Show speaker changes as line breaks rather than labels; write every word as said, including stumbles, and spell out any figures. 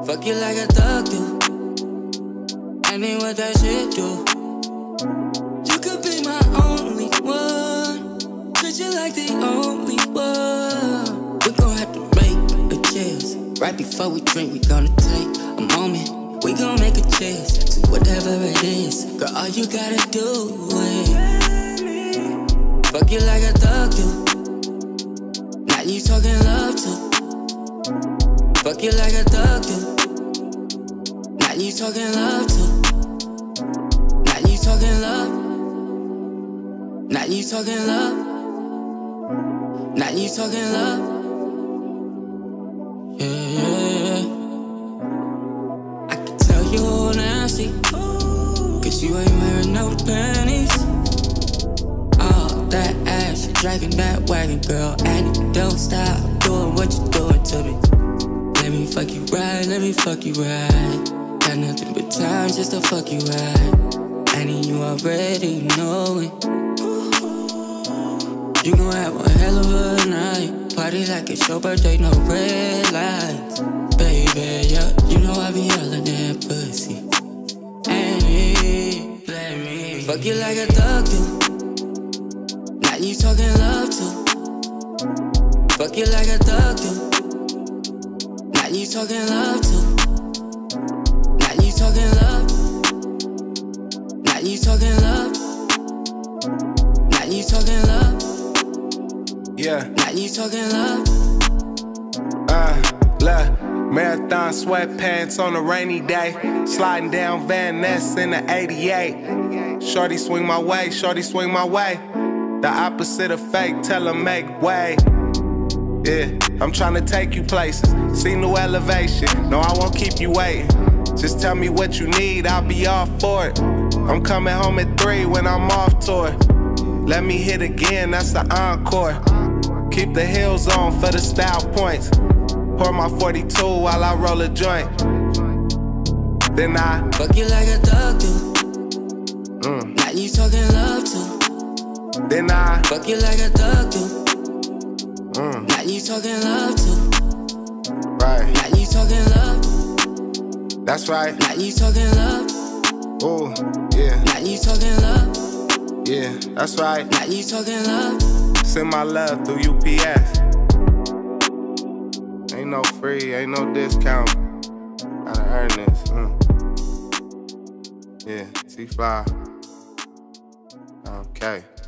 Fuck you like a thug do. I mean what that shit do. You could be my only one. Treat you like the only one. We gon' have to make a cheers. Right before we drink, we gonna take a moment. We gon' make a cheers to whatever it is. Girl, all you gotta do is fuck you like a thug do. Now you talking love to. Fuck you like a thug do. Now you talking love to. Now you talking love. Now you talking love. Now you talking love. Yeah, yeah, yeah. I can tell you all nasty, cause you ain't wearing no panties. All that ass, you dragging that wagon, girl, and you don't stop doing what you doing to me. Let me fuck you right, let me fuck you right. Got nothing but time just to fuck you right. And you already know it. You gon' have one hell of a night. Party like it's your birthday, no red lights. Baby, yeah, you know I be all in that pussy. And me, let me fuck you like a thug do. Now you talking love to. Fuck you like a thug do. Now you talking love to. Now you talking love. Now you talking love. Now you talking love.
Yeah.
Now you talking love.
Uh, look, marathon sweatpants on a rainy day. Sliding down Van Ness in the eighty-eight. Shorty swing my way, shorty swing my way. The opposite of fake, tell her make way. Yeah, I'm tryna take you places, see new elevation. No, I won't keep you waiting. Just tell me what you need, I'll be all for it. I'm coming home at three when I'm off tour. Let me hit again, that's the encore. Keep the heels on for the style points. Pour my forty-two while I roll a joint. Then I
fuck you like a thug do.
mm.
Now you talking love to.
Then I
fuck you like a thug do.
mm.
Now you talking love to.
Right.
Now you talking love.
That's right.
Now you talking love.
Ooh, yeah.
Now you talking love.
Yeah, that's right.
Now you talking love.
Send my love through U P S. Ain't no free, ain't no discount. Gotta earn this. Mm. Yeah, T-Fly. Okay.